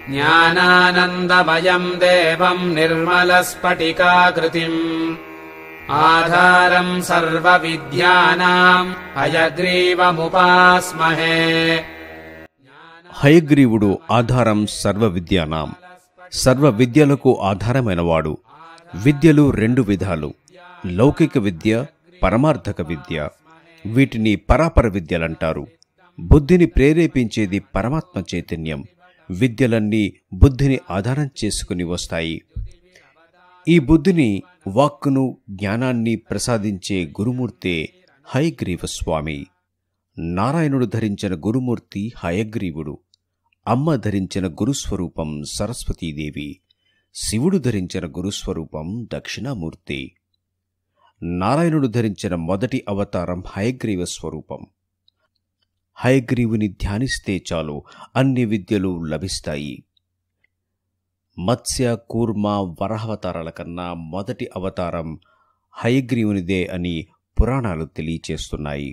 ज्ञानानन्दमयम् देवम् निर्मलस्फटिकाकृतिम् आधारम् सर्वविद्यानाम् हयग्रीवमुपास्महे। హయగ్రీవుడు ఆధారం సర్వ విద్యానాం, సర్వ విద్యలకు ఆధారమైనవాడు. విద్యలు రెండు విధాలు, లౌకిక విద్య, పరమార్థక విద్య. వీటిని పరాపర విద్యలంటారు. బుద్ధిని ప్రేరేపించేది పరమాత్మ చైతన్యం. విద్యలన్నీ బుద్ధిని ఆధారం చేసుకుని వస్తాయి. ఈ బుద్ధిని, వాక్కును, జ్ఞానాన్ని ప్రసాదించే గురుమూర్తే హయగ్రీవ స్వామి. నారాయణుడు ధరించిన గురుమూర్తి హయగ్రీవుడు. అమ్మ ధరించిన గురుస్వరూపం సరస్వతీదేవి. శివుడు ధరించిన గురుస్వరూపం దక్షిణామూర్తి. నారాయణుడు ధరించిన మొదటి అవతారం హయగ్రీవ స్వరూపం. హయగ్రీవుని ధ్యానిస్తే చాలు అన్ని విద్యలు లభిస్తాయి. మత్స్య, కూర్మ, వరాహవతారాల కన్నా మొదటి అవతారం హయగ్రీవునిదే అని పురాణాలు తెలియచేస్తున్నాయి.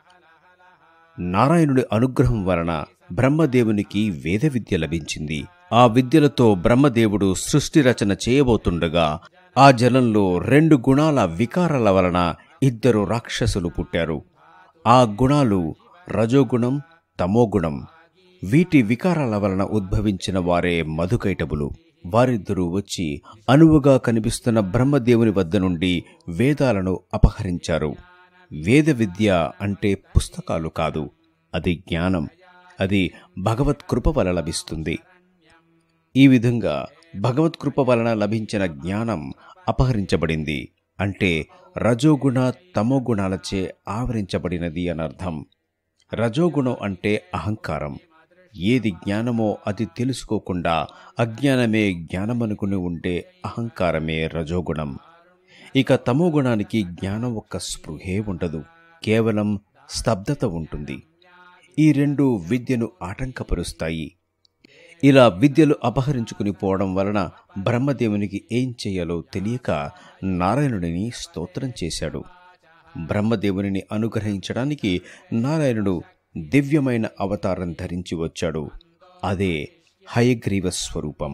నారాయణుడి అనుగ్రహం వలన బ్రహ్మదేవునికి వేద విద్య లభించింది. ఆ విద్యలతో బ్రహ్మదేవుడు సృష్టి రచన చేయబోతుండగా ఆ జలంలో 2 గుణాల వికారాల వలన 2 రాక్షసులు పుట్టారు. ఆ గుణాలు రజోగుణం, తమోగుణం. వీటి వికారాల వలన ఉద్భవించిన వారే మధుకైటబులు. వారిద్దరూ వచ్చి అనువుగా కనిపిస్తున్న బ్రహ్మదేవుని వద్ద నుండి వేదాలను అపహరించారు. వేద విద్య అంటే పుస్తకాలు కాదు, అది జ్ఞానం. అది భగవత్కృప వలన లభిస్తుంది. ఈ విధంగా భగవత్కృప వలన లభించిన జ్ఞానం అపహరించబడింది. అంటే రజోగుణ, తమోగుణాలచే ఆవరించబడినది అనర్థం. రజోగుణం అంటే అహంకారం. ఏది జ్ఞానమో అది తెలుసుకోకుండా అజ్ఞానమే జ్ఞానమనుకుని ఉంటే అహంకారమే రజోగుణం. ఇక తమోగుణానికి జ్ఞానం ఒక్క స్పృహే ఉండదు, కేవలం స్తబ్దత ఉంటుంది. ఈ 2 విద్యను ఆటంకపరుస్తాయి. ఇలా విద్యలు అపహరించుకుని పోవడం వలన బ్రహ్మదేవునికి ఏం చేయాలో తెలియక నారాయణుడిని స్తోత్రం చేశాడు. బ్రహ్మదేవుని అనుగ్రహించడానికి నారాయణుడు దివ్యమైన అవతారం ధరించి వచ్చాడు. అదే హయగ్రీవ స్వరూపం.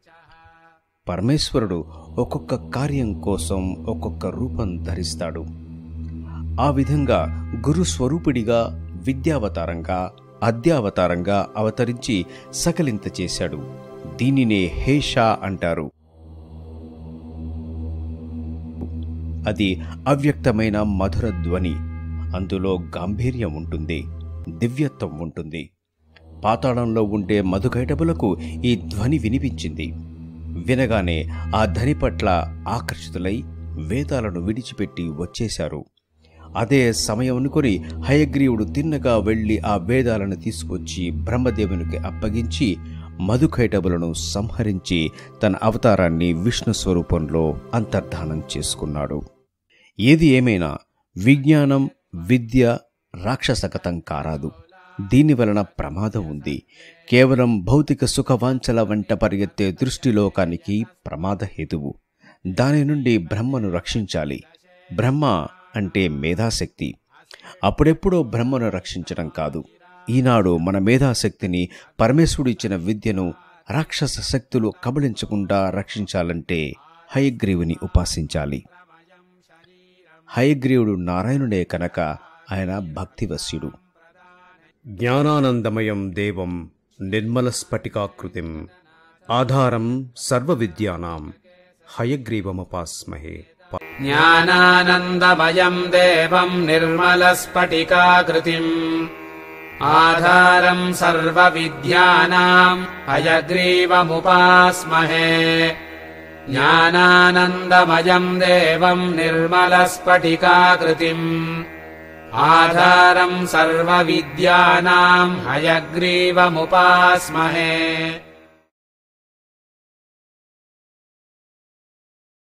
పరమేశ్వరుడు ఒక్కొక్క కార్యం కోసం ఒక్కొక్క రూపం ధరిస్తాడు. ఆ విధంగా గురుస్వరూపుడిగా, విద్యావతారంగా, అద్యావతారంగా అవతరించి సకలింత చేశాడు. దీనినే హేష అంటారు. అది అవ్యక్తమైన మధుర ధ్వని. అందులో గాంభీర్యం ఉంటుంది, దివ్యత్వం ఉంటుంది. పాతాళంలో ఉండే మధుకైటబులకు ఈ ధ్వని వినిపించింది. వినగానే ఆ ధ్వని పట్ల ఆకర్షితులై వేదాలను విడిచిపెట్టి వచ్చేశారు. అదే సమయం అనుకొని హయగ్రీవుడు తిన్నగా వెళ్లి ఆ వేదాలను తీసుకొచ్చి బ్రహ్మదేవునికి అప్పగించి మధుకైటబులను సంహరించి తన అవతారాన్ని విష్ణు స్వరూపంలో అంతర్ధానం చేసుకున్నాడు. ఏది ఏమైనా విజ్ఞానం, విద్య రాక్షసగతం కారాదు. దీనివలన ప్రమాదం ఉంది. కేవలం భౌతిక సుఖవాంఛల వెంట పరిగెత్తే దృష్టిలోకానికి ప్రమాద హేతువు. దాని నుండి బ్రహ్మను రక్షించాలి. బ్రహ్మ అంటే మేధాశక్తి. అప్పుడెప్పుడో బ్రహ్మను రక్షించడం కాదు. ఈనాడు మన మేధాశక్తిని, పరమేశ్వరుడు ఇచ్చిన విద్యను రాక్షస శక్తులు కబళించకుండా రక్షించాలంటే హయగ్రీవుని ఉపాసించాలి. హయగ్రీవుడు నారాయణుడే కనుక ఆయన భక్తివశ్యుడు. జ్ఞానానందమయం దేవం నిర్మలస్ఫటికాకృతిం ఆధారం సర్వవిద్యానాం హయగ్రీవముపాస్మహే. జ్ఞానానందమయం దేవం నిర్మలస్ఫటికాకృతిం ఆధారం సర్వవిద్యానాం హయగ్రీవముపాస్మహే. జ్ఞానానందమయం దేవం నిర్మలస్ఫటికాకృతిం ఆధారం సర్వవిద్యానాం హయగ్రీవముపాస్మహే.